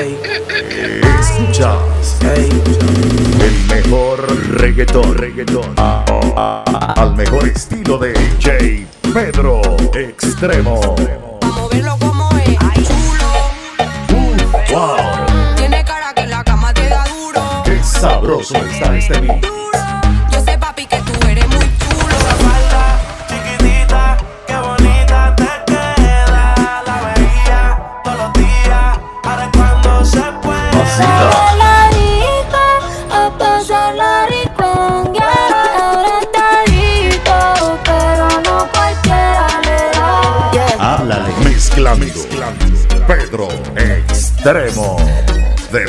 Ey. Escuchas el mejor reggaetón al mejor estilo de J. Pedro Extremo. Vamos a verlo como es. Ay, chulo. Wow. Tiene cara que en la cama te da duro. Qué sabroso está este beat. Yo sé, papi, que tú eres muy chulo. Esa falda chiquitita, qué bonita te queda. La veía todos los días, ahora cuando se puede. Vacila. La rica, a pasar la riconga. Ahora está rico, pero no cualquiera le da. Háblale. Mezclando. Pedro Extremo de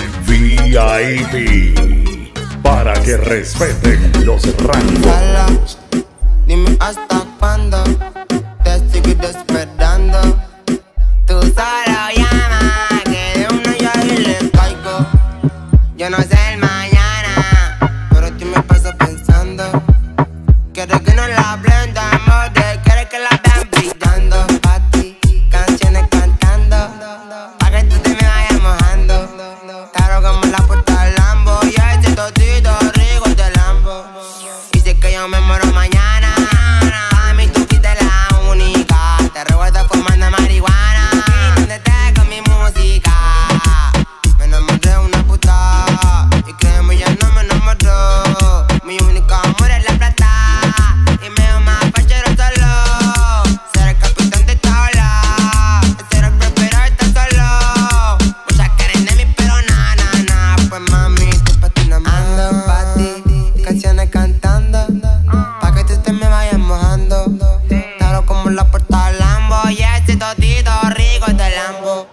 VIP. Para que respeten los rangos. Sala, dime hasta cuándo te seguiré esperando. Tú solo llama, que de uno yo ahí le caigo. Yo no sé el mañana, pero tú me pasas pensando. Quieres que no la blendamos, quieres que la vean brillando. Pa' ti, canciones cantando, pa' que tú te me vayas mojando. Claro como la puerta del Lambo, y ese totito rico de Lambo. Y si es que yo me muero mañana, a mí tú fuiste la única. Te recuerdo fumando marihuana, te con mi música. Me enamoré de una puta, y créeme ya no me enamoró. Mi único amor es la plata, y me amo más fachero solo. Ser el capitán de esta ola, ser el próspero está solo. Muchas quieren de mí pero na. Pues mami, tú pa' ti nada más. Ando pa' ti, canciones cantando, pa' que tú te me vayas mojando. Claro como la puerta del Lambo, y ese totito rico de Lambo.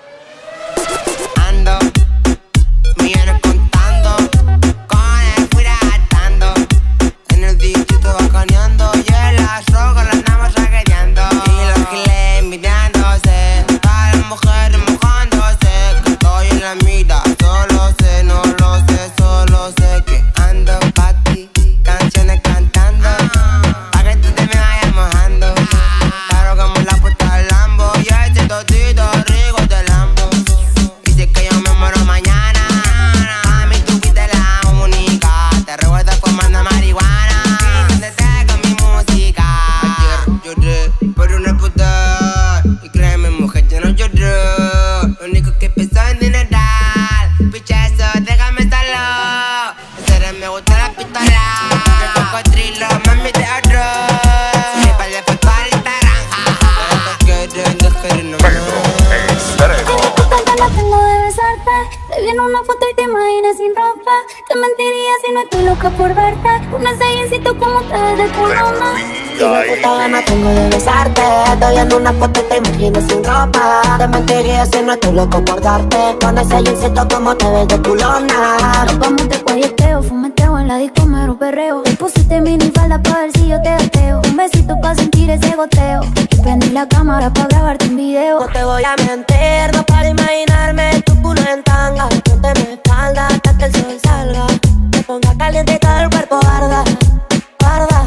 Ando, millones contando, con el fui gastando. En el distrito bacaneando, y en las rocas las andamos raqueteando. Y los giles mirándose, todas las mujeres mojándose. Que estoy en la mira, solo sé, no lo sé, solo sé que ando pa' ti, canciones cantando, pa' que tú te me vayas mojando. Claro como la puerta del Lambo, y ese totito rico de Lambo. Y si es que yo me muero mañana, a mí tú fuiste la única. Te recuerdo fumando marihuana, te con mi música. Ayer lloré por una puta, y créeme mujer, yo no lloré. Lo único que pensó en dineral, picha eso, déjame solo. Hacer me gusta la pistola, el cocodrilo, mami de arroz. Me vale foto al Instagram, te quieren dejar en Pedro Extremo. Tantas ganas tengo de besarte. Te vi en una foto y te imaginas sin ropa. Te mentiría si no estoy loca por verte. Un ensayecito como te ves de culona. Puta gana tengo de besarte. Estoy viendo una foto y te imaginas sin ropa. Te mentiría si no estoy loco por darte. Con ese jeansito como te ves de culona. Nos vamos de cuelleteo, fumeteo en la disco, mero perreo. Te pusiste minifalda pa' ver si yo te gateo. Un besito pa' sentir ese goteo. Y prendí la cámara pa' grabarte un video. No te voy a mentir, no para imaginarme tu culo en tanga. No te me espalda hasta que el sol salga. Te ponga caliente y todo el cuerpo arda, arda.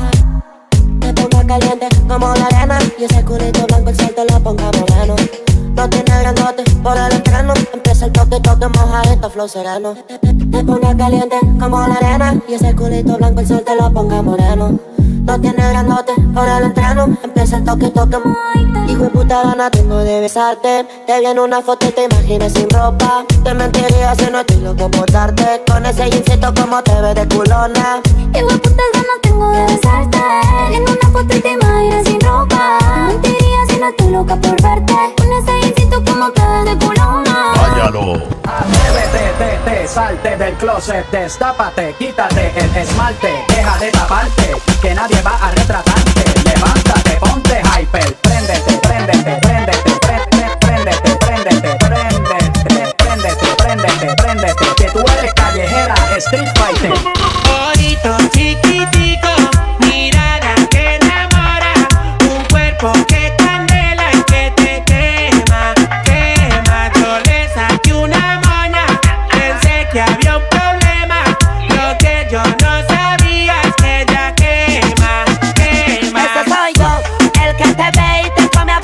Te ponga caliente como la arena, y ese culito blanco el sol te lo ponga moreno. No tiene grandote por el entreno, empieza el toque, mojadito, flow sereno. Te ponga caliente como la arena, y ese culito blanco el sol te lo ponga moreno. No tiene grandote por el entreno, empieza el toque, hijo de puta gana tengo de besarte. Te vi en una foto y te imaginas sin ropa. Te mentiría si no estoy loco por darte. Con ese jeansito como te ves de culona. Hijo de putas ganas tengo de besarte. En una foto y te imaginas sin ropa. Te mentiría si no estoy loca por verte. Con ese jeansito como te ves de culona. Váyalo. Atrévete, salte del closet, destápate, quítate el esmalte, deja de taparte, que nadie va a retratarte. Levántate, ponte hyper, préndete, préndete, préndete, préndete, préndete, préndete, préndete, préndete, préndete, préndete, que tú eres callejera, street fighter. Bonito, chiquitico, mirada que enamora, un cuerpo que candela y que te quema, quema. Yo le saqué una mona, pensé que había un problema, lo que yo no sabía es que ella quema, quema. Ese soy yo, el que te ve y te come a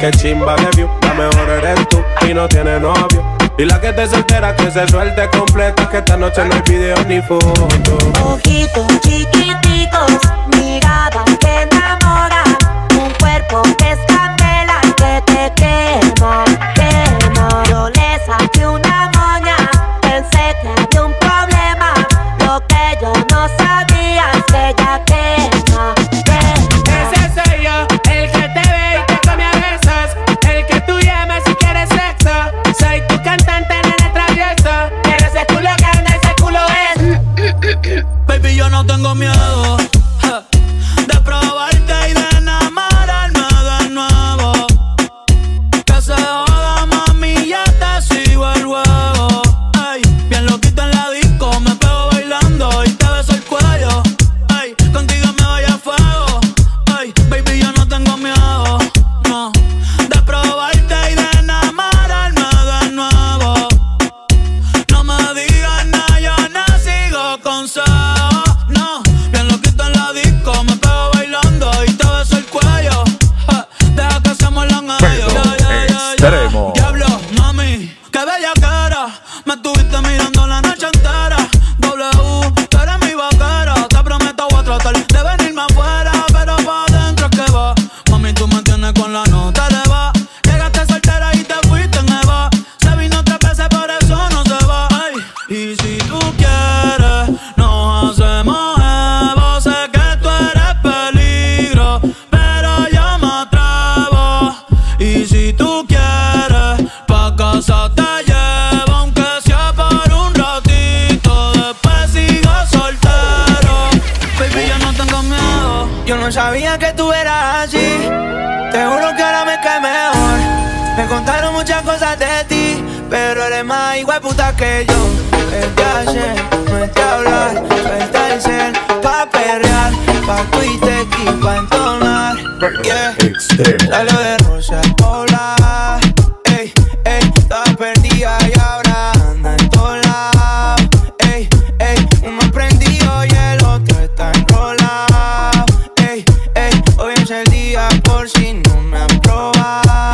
que chimba de view. La mejor eres tú y no tiene novio. Y la que esté soltera que se suelte completa, que esta noche no hay video ni foto. Ojitos chiquiticos, mirada que enamora, un cuerpo que es candela que te quema, quema. Yo le saqué una moña, pensé que había un problema. Lo que yo no sabía es que ella quema, quema. Ese soy yo, el que te ve y te come a besos, el que tú llamas si quieres sexo. Soy tu cantante, nene travieso, pero ese culo grande, ese culo es. Baby, yo no tengo miedo de probarte y de enamorarme de nuevo. Que se joda, mami, ya te sigo el juego. Ay, bien loquito en la disco, me pego bailando y te beso el cuello. Ay, contigo me voy a fuego. Ay, baby, yo no tengo miedo, no, de probarte y de enamorarme de nuevo. No me digas nada, yo no sigo consejos. No, bien loquito en la disco, me pego bailando y te beso el cuello. Deja que seamos los medios. Extremo. Diablo, mami, qué bella cara. Me estuviste mirando la noche entera. W, tú eres mi vaquera. Te prometo voy a tratar de venirme afuera, pero pa' adentro es que va. Mami, tú me tienes con la nota elevada. Llegaste soltera y te fuiste en Eva. Se vino 3 veces, por eso no se va. Ay, y si tú quieres, nos hacemos Evo. Sé que tú eres peligro, pero yo me atrevo. Y si tú quieres, pa' casa te llevo, aunque sea por un ratito. Después sigo soltero. Baby, yo no tengo miedo. Yo no sabía que tú eras así. Te juro que ahora me cae mejor. Me contaron muchas cosas de ti, pero eres más hijueputa que yo. Vete a hacer, no es de hablar. Suelta el cel pa' perrear, pa' Twitter y pa' entonar. Yeah. Extremo. Salió de Rosa Pola. Ey, ey, estaba perdida y ahora anda en todos lados. Ey, ey, uno prendido y el otro está enrolado. Ey, ey, hoy es el día por si no me han probado.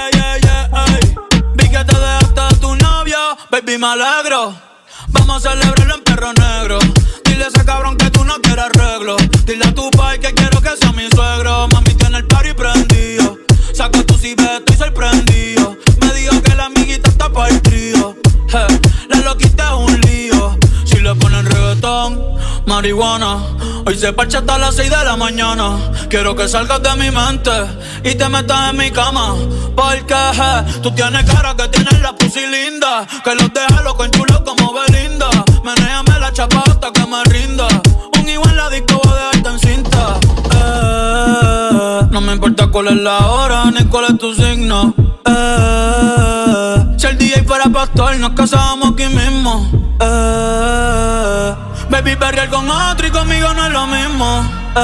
Ey. Vi que te dejaste a tu novio, baby, me alegro. Vamos a celebrarlo en perro negro. Dile a ese cabrón que tú no quieres arreglo. Dile a tu pai que quiero que sea mi suegro. Mami tiene el party prendido. Saca tu ciber, estoy sorprendido. Me dijo que la amiguita está pa' el trío. La loquita es un lío. Si le ponen reggaetón, marihuana, hoy se parcha hasta las 6 de la mañana. Quiero que salgas de mi mente y te metas en mi cama. Porque tú tienes cara que tienes la pussy linda, que los deja loco en chulo como Belinda. Menéame la chapa hasta que me rinda. Un hijo en la disco voy a dejarte en cinta. No me importa cuál es la hora ni cuál es tu signo. Si el DJ fuera pastor nos casábamos aquí mismo. Baby, perrear con otro y conmigo no es lo mismo.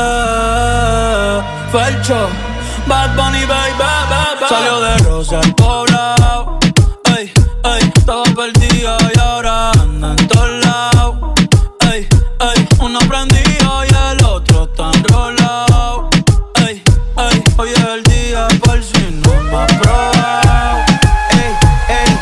Felcho, Bad Bunny, baby. Salió de Rosa al poblado. Ey, ey, estaba perdido y ahora anda en todos lados. Ey, ey, uno prendido y el otro está enrolado. Ey, ey, hoy es el día por si no me has probado. Ey, ey.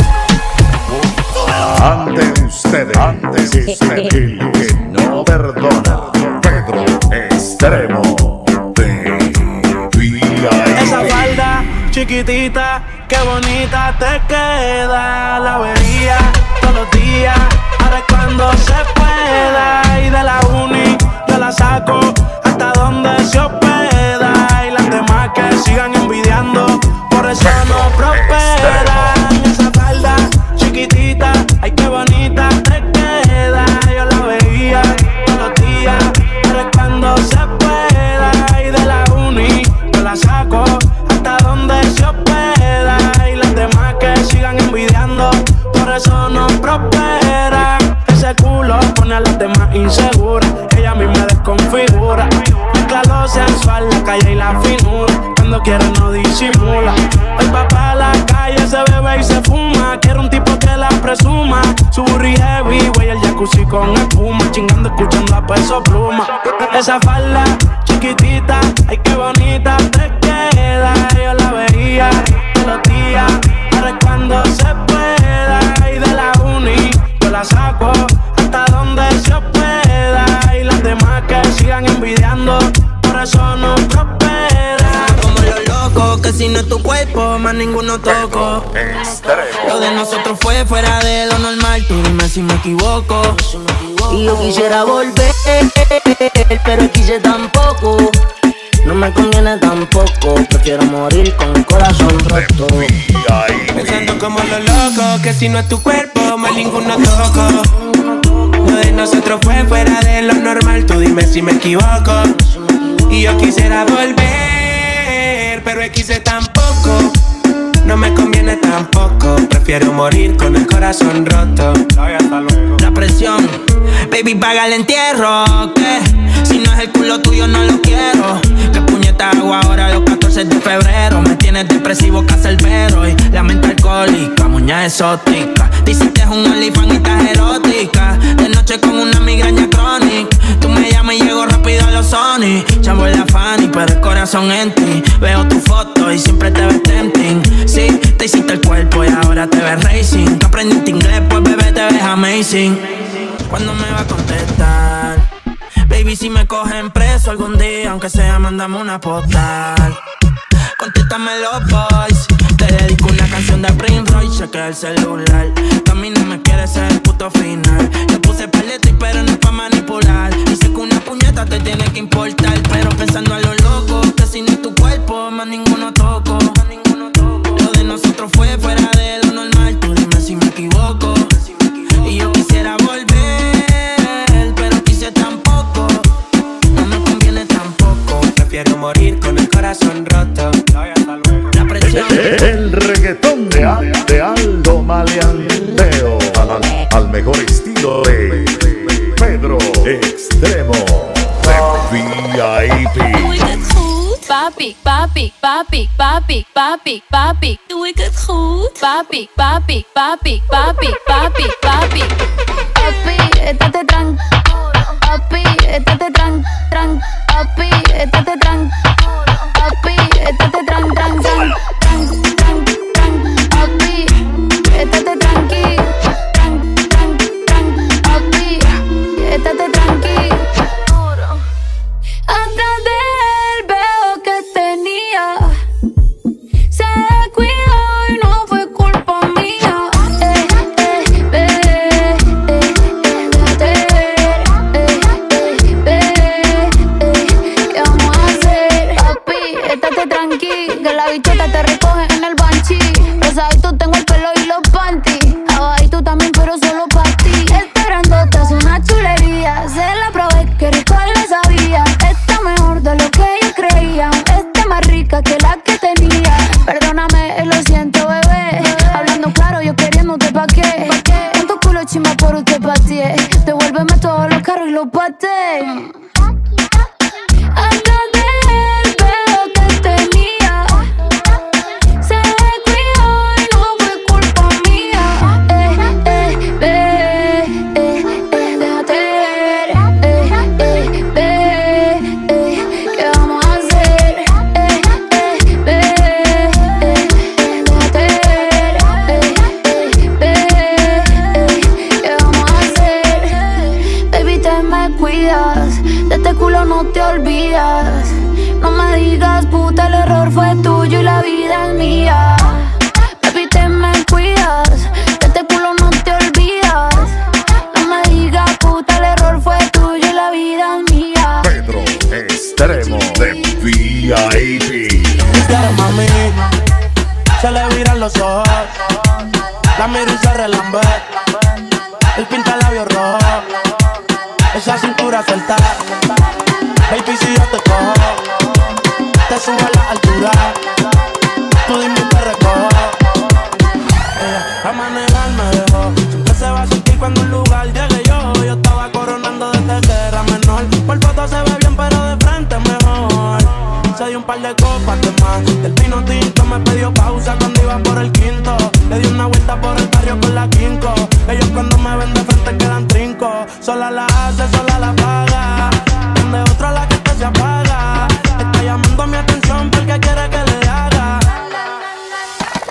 Ante ustedes, el que no perdona, Pedro Extremo de VIP. Esa falda chiquitita, qué bonita te queda. La veía todos los días, ahora es cuando se pueda. Y de la uni yo la saco hasta donde se hospeda. Y las demás que sigan envidiando, por eso no prosperan. Esa falda chiquitita, ay qué bonita te queda. Yo la veía todos los días, ahora es cuando se pueda. Y de la uni yo la saco hasta donde se hospeda. Y las demás que sigan envidiando, por eso no prosperan. Ese culo pone a las demás inseguras, ella a mí me desconfigura. Mezcla lo sensual, la calle y la finura, cuando quiere no disimula. Hoy va pa' la calle, se bebe y se fuma. Quiero un tipo que la presuma. Su burri heavy, güey, el jacuzzi con espuma. Chingando, escuchando a Peso Pluma. Esa falda chiquitita, ay qué bonita te queda. Yo la veía todos los días, ahora es cuando se pueda. Y de la uni yo la saco hasta donde se pueda. Y las demás que sigan envidiando, por eso no prospera. Como los locos, que si no es tu cuerpo, más ninguno toco. Lo de nosotros fue fuera de lo normal, tú dime si me equivoco. Y yo quisiera volver, pero quise tampoco. No me conviene tampoco, prefiero morir con el corazón roto. Pensando como los locos, que si no es tu cuerpo, más ninguno toco. Lo de nosotros fue fuera de lo normal, tú dime si me equivoco. Y yo quisiera volver, pero quise tampoco. No me conviene tampoco, prefiero morir con el corazón roto. La presión, baby, paga el entierro, ¿qué? Si no es el culo tuyo no lo quiero. ¿Qué puñeta hago ahora los 14 de febrero? Me tienes depresivo, cacerbero y la mente alcohólica, muña exótica. Dices que es un OnlyFans y estás erótica. De noche con una migraña crónica. Tú me llamas y llego rápido a los Sony. Chavo en la Fanny, pero el corazón en ti. Veo tu foto y siempre te ves tempting. Sí, te hiciste el cuerpo y ahora te ves racing. Que aprendiste inglés, pues bebé te ves amazing. ¿Cuándo me va a contestar? Baby, si me cogen preso algún día, aunque sea, mándame una postal. Contéstame los boys. Te dedico una canción de Prince Royce, chequea el celular. Que a mí no me quiere ser el puto final. Yo puse paleta y pero no es pa' manipular. Dice que una puñeta te tiene que importar, pero pensando a lo loco, que si no es tu cuerpo, más ninguno toco. Lo de nosotros fue fuera de lo normal, tú dime si me equivoco. Y yo quisiera volver, pero quise tampoco. No me conviene tampoco, prefiero morir con el corazón roto. La presión. El reggaetón de Aldo Maleanteo. Al mejor estilo de Pedro Extremo de VIP. Papi, papi, papi, papi, papi, papi. Doe ik het goed? Papi, papi, papi, papi, papi, papi. Papi, estate tranqui. Papi, estate tranqui, tranqui. Papi, estate tranqui. Papi, estate tranqui, tranqui, tranqui, tranqui, tranqui. Papi, estate tranqui. Tranqui, tranqui, tranqui. Papi, estate tranqui. Atrás de él veo que tenía. Se descuidó y no fue culpa mía. Déjate ver. ¿Qué vamos a hacer? Papi, estate tranqui, que la bichota te recoge en el banchi. Rosadito tengo el pelo y los panties. Abajito también, pero solo pa' ti. Esperándote es una chulería. Se la probé, que rico le sabía. Está mejor de lo que yo creía. Está más rica que la que tenía. Perdóname, lo siento, bebé. Hablando claro, yo queriéndote pa' qué. Con tu culo chimba por usted pateé. Devuélveme todos los carros y los pateé. Atrás de él veo que tenía. Se descuidó y no fue culpa mía. Déjate ver. ¿Qué vamos a hacer? Déjate ver. ¿Qué vamos a hacer? Baby, te me cuidas. De este culo no te olvidas. No me digas, puta, el error fue tuyo y la vida es mía. Baby, te me cuidas. De este culo no te olvidas. No me digas, puta, el error fue tuyo y la vida es mía. Pedro Extremo de VIP. Claro, mami, se le viran los ojos. La miro y se relambe. El pinta labios rojo. Esa cintura suelta. Baby, si yo te cojo, te subo a la altura. Tú dime y te recojo. A manejar me dejó. Siempre se va a sentir cuando un lugar llegue yo. Yo estaba coronando desde que era menor. Por foto se ve bien, pero de frente mejor. Se dio un par de copas de más. Del pino tinto me pidió pausa cuando iba por el quinto. Le di una vuelta por el barrio con la quinco. Ellos cuando me ven de frente quedan trinco. Sola la hace, sola la paga. Donde otra la que se apaga. Está llamando mi atención porque quiere que le haga.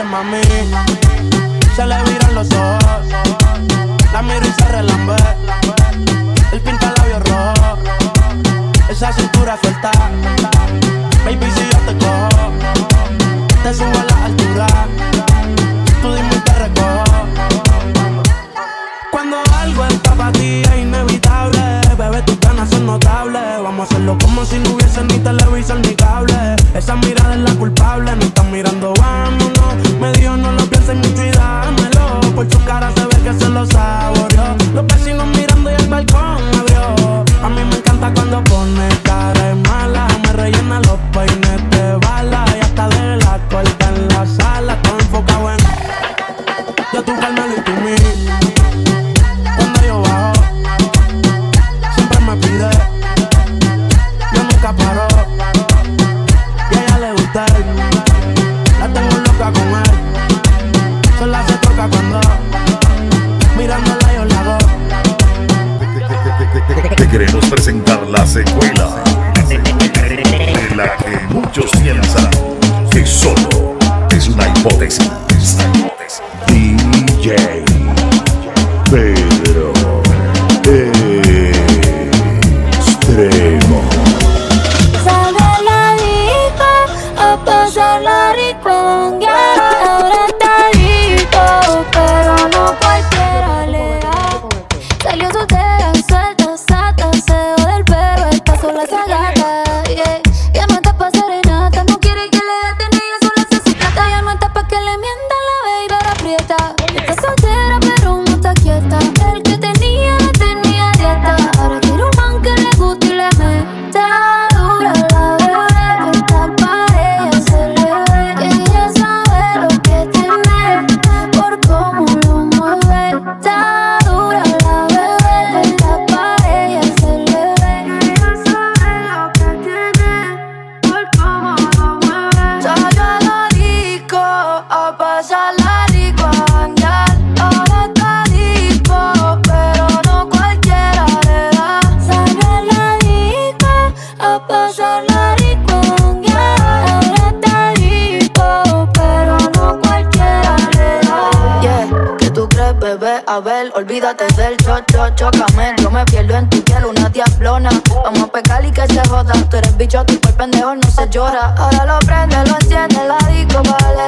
mami. Se le viran los ojos, la miro y se relambe. El pinta labios rojo, esa cintura suelta. Baby, si yo te cojo, te subo a la altura. Tú dime y te recojo. Cuando algo está para ti es inevitable, bebé, tus ganas son notables. Vamos a hacerlo como si no hubiese ni televisor ni cable. Esa mirada es la culpable, no están mirando, vámonos. Me dijo no lo pienses mucho y dámelo. Por su cara se ve que se lo saboreó. Los vecinos mirando y el balcón abrió. A mí me encanta cuando pone cara de mala. Me rellena los peines de bala. Y hasta de la corta en la sala. Todo enfocado en yo, tú, Carmelo y tú, mí. Cuando yo bajo, siempre me pide. Yo nunca paro. Y a ella le gusta. La tengo loca con él. Sola se toca cuando mirándola yo la hago. Te queremos presentar la secuela de la que muchos piensan que solo es una hipótesis. DJ Pedro Extremo. Sale la disco a pasarla rico, ahora está rico, pero no cualquiera le da. Salió soltera, suelta, sata, se del pelo, está sola esa gata, yeah. Ya no está pa' serenata, no quiere que le gaten, ella sola se su plata. Ya no está pa' que le mientan, la baby ahora aprieta. Está soltera pero no está quieta, el que tenía la tenía dieta. Ahora quiere un man que le guste y le meta dura la bebé, que está pa' ella se le ve, que ella sabe lo que tiene, por cómo lo mueve. Está dura la bebé, que está pa' ella se le ve, que ella sabe lo que tiene, por cómo lo mueve. Salió a la disco a pasarla rico, a janguear, ahora está disco, pero no cualquiera le da. Salió a la disco a pasarla rico, a janguear, ahora está disco, pero no cualquiera le da. Yeah, ¿qué tú crees, bebé? A ver, olvídate del chocame. Yo me pierdo en tu piel, una diablona. Vamos a pecar y que se joda. Tú eres bichote y por pendejo no se llora. Ahora lo prende, lo enciende, la disco,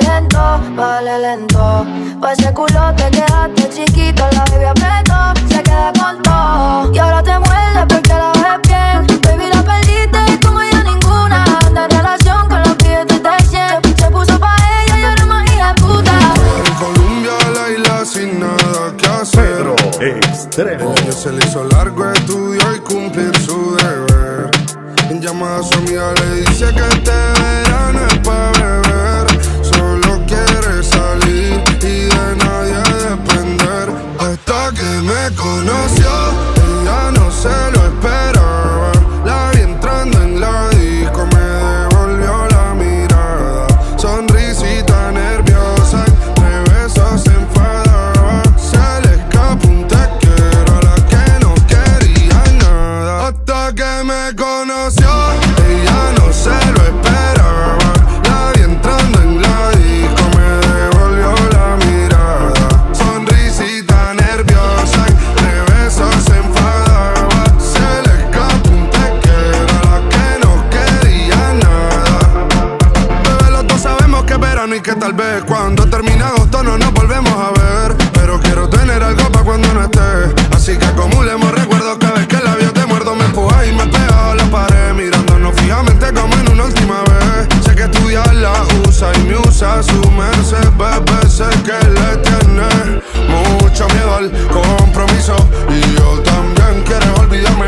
vale lento. Pa' ese culo te quedaste chiquito, la baby apretó, se queda con todo. Y ahora te muerde porque la ves bien. Baby, la perdiste y con ella ninguna. Anda en relación con los billetes de 100. Se puso pa' ella y ahora más hija de puta. En Colombia la isla sin nada que hacer. Pedro Extremo. Que se le hizo largo estudio y cumplir su deber. En llamada a su amiga le dice que este verano es pa' beber. Solo quiere salir y de nadie depender. Hasta que me conoció, ella no se lo esperaba. La vi entrando en la disco, me devolvió la mirada. Sonrisita nerviosa, entre besos se enfadaba. Se le escapó un te quiero a la que no quería nada. Hasta que me conoció, ella no se lo esperaba. La vi entrando en la disco, me devolvió la mirada. Sonrisita nerviosa, entre besos se enfadaba. Se le escapó un te quiero a la que no quería nada. Bebé, los dos sabemos que es verano y que tal vez cuando termine agosto no nos volvemos a ver. Pero quiero tener algo pa' cuando no esté. Así que acumulemos recuerdos, cada vez que el labio te muerdo me empuja y me pega a la pared. Mirándonos fijamente como en una última vez. Sé que estudiar la usa y me usa su merced. Bebé, sé que le tiene mucho miedo al compromiso. Y yo también quiero olvidarme,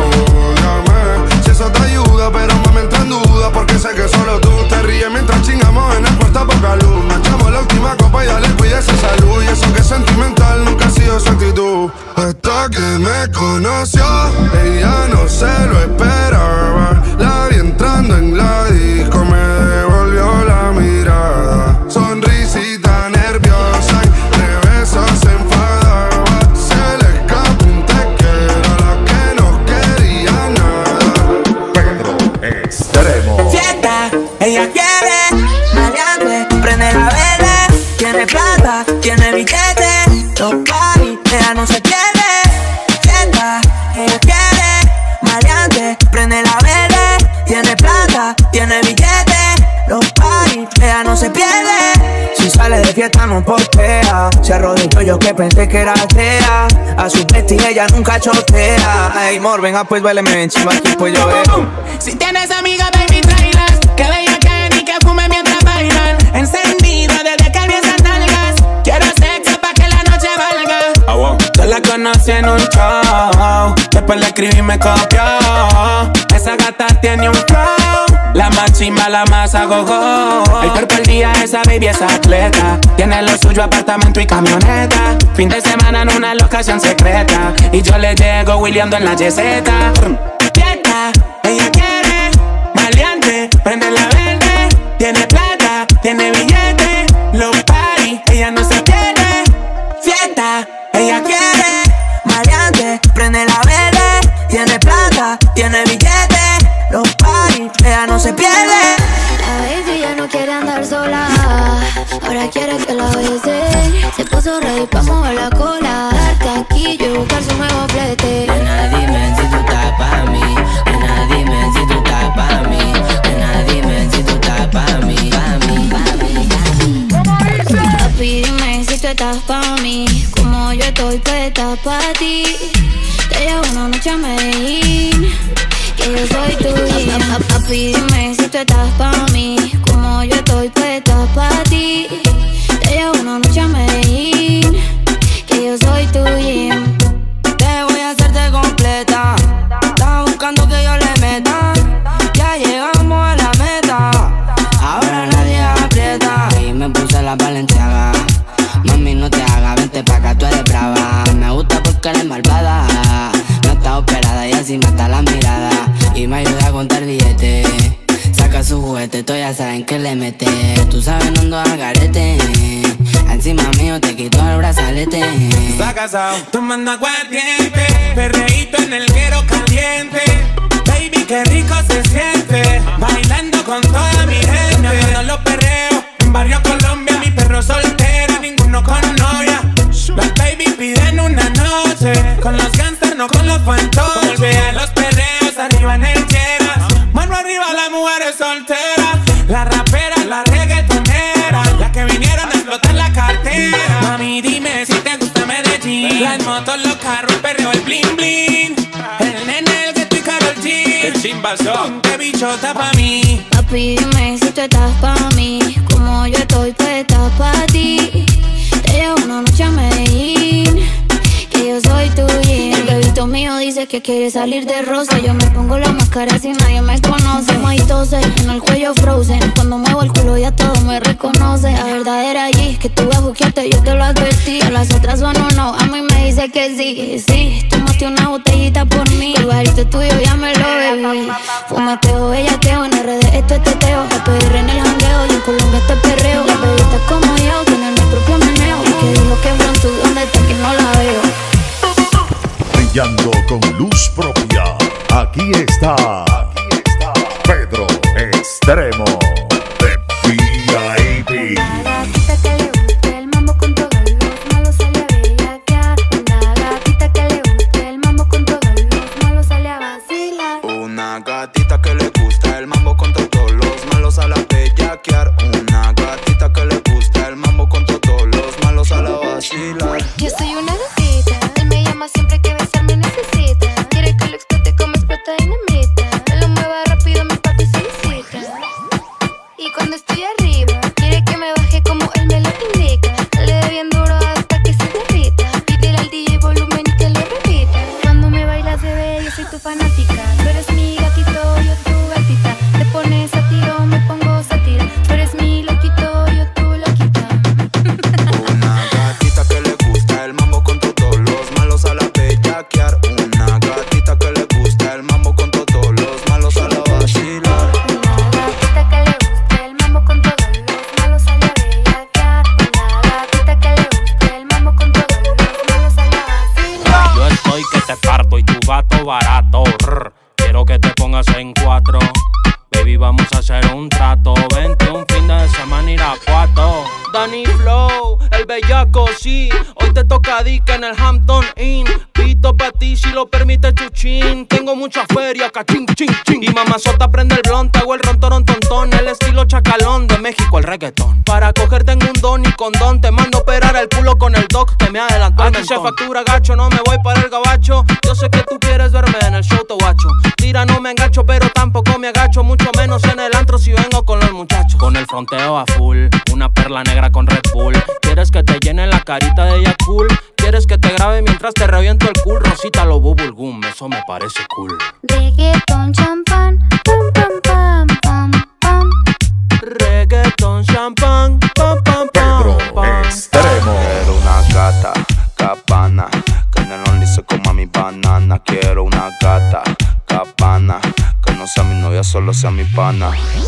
ódiame. Si eso te ayuda, pero me entra en duda. Porque sé que solo tú te ríes mientras chingamos en el puerto a poca luz. Nos echamos la última copa y dale, cuídese salud. Y eso que es sentimental nunca ha sido su actitud. Hasta que me conoció, ella no se lo esperaba. La vi entrando en la disco, me devolvió la mirada. Sonrisita nerviosa, entre besos se enfadaba. Se le escapó un te quiero a la que no quería nada. Pedro Extremo. Fiesta, ella quiere maleante, prende la vela. tiene billete. Los parties, ella no se pierde. Si sale de fiesta no postea. Se arrodilló yo que pensé que era atea. A su bestia ella nunca chotea. Ey, mor, venga pues, baile, me ven chiva aquí pues yo veo. Si tienes amiga, baby, tráelas. Que bella que ni que fume mientras bailan. Encendido desde que vi esas nalgas. Quiero sexo pa' que la noche valga. Yo la conocí en un show. Después le escribí y me copió. Esa gata tiene un flow. La más chimba, la más agogo. El cuerpo al día, esa baby es atleta. Tiene lo suyo, apartamento y camioneta. Fin de semana en una locación secreta. Y yo le llego Williando en la yeseta. Fiesta, ella quiere. Maleante, prende la verde. Tiene plata, tiene billete. Los party, ella no se pierde. Fiesta, ella quiere. Maleante, prende la verde. Tiene plata, tiene billete. Los parties, ella no se pierde. La baby ya no quiere andar sola. Ahora quiere que la bese. Se puso ready pa' mover la cola. Darte aquí y buscar su nuevo flete. Nena, dime si tú estás pa' mí. Nena, dime si tú estás pa' mí. Nena, dime si tú estás pa' mí. Papi, dime si tú estás pa' mí. Como yo estoy puesta pa' ti. Te llevo una noche a Medellín. Que yo soy tuya. Papi, dime si tú estás pa' mí. Como yo estoy puesta pa' ti. Te llevo una noche a Medellín. Que yo soy tuya. Te voy a hacerte completa. Estás buscando que yo le meta. Ya llegamos a la meta. Ahora nadie aprieta. Y me puse la Balenciaga. Mami, no te hagas, vente pa' acá, tú eres brava. Me gusta porque eres malvada. No está operada y así mata la mirada. Y me ayuda a contar billetes. Saca su juguete, todos ya saben que le mete. Tú sabes, no ando al garete. Encima mío te quito el brazalete. Está casado, tomando aguardiente. Perreíto en el guero caliente. Baby, qué rico se siente. Bailando con toda mi gente. Me agarran los perreos. En Barrio Colombia, mi perro soltero. Ninguno con novia. Las baby piden una noche. Con los gangsters, no con los fantoches. Vean los perreos arriba en el Cheras. Mano arriba las mujeres solteras. La rapera, la reggaetonera. Las que vinieron a explotar la cartera. Mami, dime si te gusta Medellín. Las motos, los carros, el perreo, el bling bling. El nene, el Gueto y Karol G. El chimbazón, qué bichota pa' mí. Papi, dime si tú estás pa' mí. Como yo estoy puesta pa' ti. Te llevo una noche a Medellín. Que yo soy tuya. El bebito mío dice que quiere salir de rosa. Yo me pongo la máscara si nadie me conoce. Maitose, en el cuello frozen. Cuando muevo el culo ya todo me reconoce. La verdadera allí, que tú vas a buquearte, yo te lo advertí. A las otras son o no, a mí me dice que sí. Sí, tomaste una botellita por mí. El barito tuyo ya me lo bebí. Fumateo, bellaqueo, en RD esto es teteo. PR en el jangueo y en Colombia esto es perreo. Las bebitas como yo tienen mi propio meneo. Y que dijo que pronto, ¿dónde está que no la veo? Brillando con luz propia. Aquí está Pedro Extremo de VIP. Una gatita que le guste el mambo con todos los malos sale a bellaquear. Una gatita que le guste el mambo con todos los malos sale a vacilar. Una gatita que le gusta el mambo con todos los malos a la bellaquear. Una gatita que le gusta el mambo con todos los malos a la vacilar. Yo soy una gatita, él me llama siempre que besarme necesita. Quiere que lo explote como explota dinamita. Él lo mueva rápido, mi papi solicita. Y cuando estoy arriba, quiere que me baje como él me lo indica. Le dé bien duro hasta que se derrita. Pídele al DJ volumen y que lo repita. Cuando me bailas, bebé, yo soy tu fanática. Tú eres mi gatito, yo tu gatita. Te pones a tiro, me pongo sátira. Tú eres mi loquito, yo tu loquita. Una gatita que le gusta el mambo con todos los malos a la bellaquear. Una gatita que le gusta el mambo con todos los malos a la vacilar. Una gatita que le guste el mambo con todos los malos sale a bellaquear. Una gatita que le guste el mambo con todos los malos sale a vacilar. Yo estoy que te parto y tu gato barato. Quiero que te pongas en 4. Baby, vamos a hacer un trato. Vente un fin de semana ir a 4. Danny Flow, el bellaco, sí. Hoy te toca dica en el Hampton Inn. Pito pa' ti si lo permite Chuchín. Tengo mucha feria, cachín, chin, chin. Y mamazota prende el blon, te hago el ron, toron, tontón. El estilo chacalón, de México el reggaetón. Para coger tengo un don y condón. Te mando a operar el culo con el doc que me adelantó. Aquí se factura gacho, no me voy para el gabacho. Yo sé que tú quieres verme en el show, tobacho. Tira, no me engancho, pero tampoco me agacho. Mucho menos en el antro si vengo con los muchachos. Con el fronteo a full, una perla negra con Red Bull. ¿Quieres que te llene la carita de ella cool? ¿Quieres que te grabe mientras te reviento el cool? Rosita lo bubble gum, eso me parece cool. Reggaeton, champán, pam, pam, pam, pam, pam. Reggaeton, champán, pam, pam, pam, pam. Extremo. Quiero una gata, cabana, que en el only se coma mi banana. Quiero una gata, cabana, que no sea mi novia, solo sea mi pana.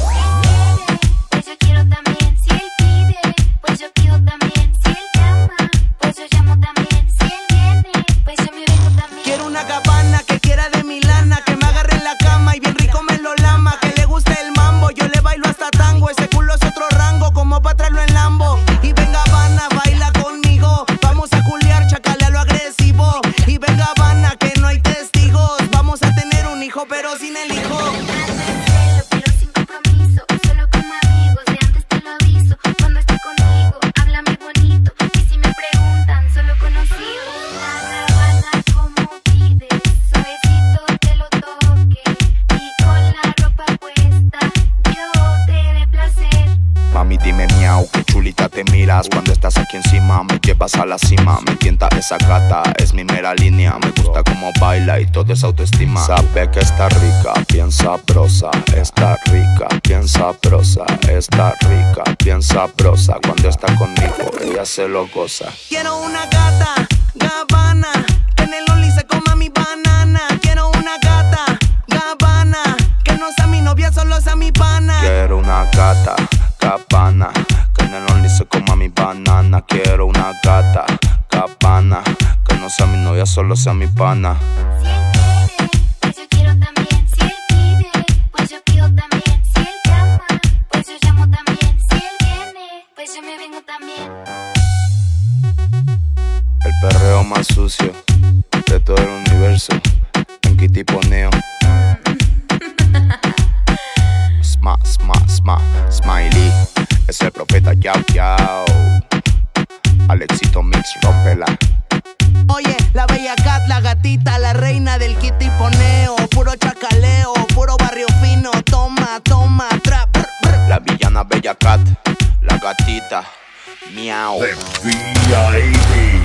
Pues yo quiero también, si él pide. Pues yo pido también, si él llama. Pues yo llamo también, si él viene. Pues yo me vengo también. Quiero una cabana que quiera de mi lana, que me agarre en la cama y bien rico me lo lama. Que le guste el mambo, yo le bailo hasta tango. Ese culo es otro rango, como pa' traerlo en Lambo. Y venga Habana, baila conmigo. Vamos a culiar, chacale a lo agresivo. Y venga Habana, que no hay testigos. Vamos a tener un hijo, pero sin el hijo. Pero sin compromiso, solo como amigos. De antes te lo aviso. Cuando esté contigo, háblame bonito. Y si me preguntan, solo conocido. La cabana como pides, suavecito te lo toque. Y con la ropa puesta, yo te dé placer. Mami, dime miau, que chulita te miras. Cuando estás aquí encima, me llevas a la cima. Me tienta esa gata, es mi mera línea. Me gusta cómo baila y todo es autoestima. Sabe que está rica, bien sabrosa. Está rica, bien sabrosa. Está rica, bien sabrosa. Cuando está conmigo, ella se lo goza. Quiero una gata, Gabbana, que en el only se coma mi banana. Quiero una gata, Gabbana, que no sea mi novia, solo sea mi pana. Quiero una gata, cabana, que en el only se coma mi banana. Quiero una gata, cabana, que no sea mi novia, solo sea mi pana. Si él quiere, pues yo quiero también. Si él pide, pues yo pido también. Si él llama, pues yo llamo también. Si él viene, pues yo me vengo también. El perreo más sucio de todo el universo. En Kitty Poneo. Smiley. Es el profeta Yao Yao. Alexito Mix, rómpela. Oye, la bella cat, la gatita, la reina del kitty poneo. Puro chacaleo, puro barrio fino. Toma, toma, trap, brr, brr. La villana bella cat, la gatita, miau. The VIP.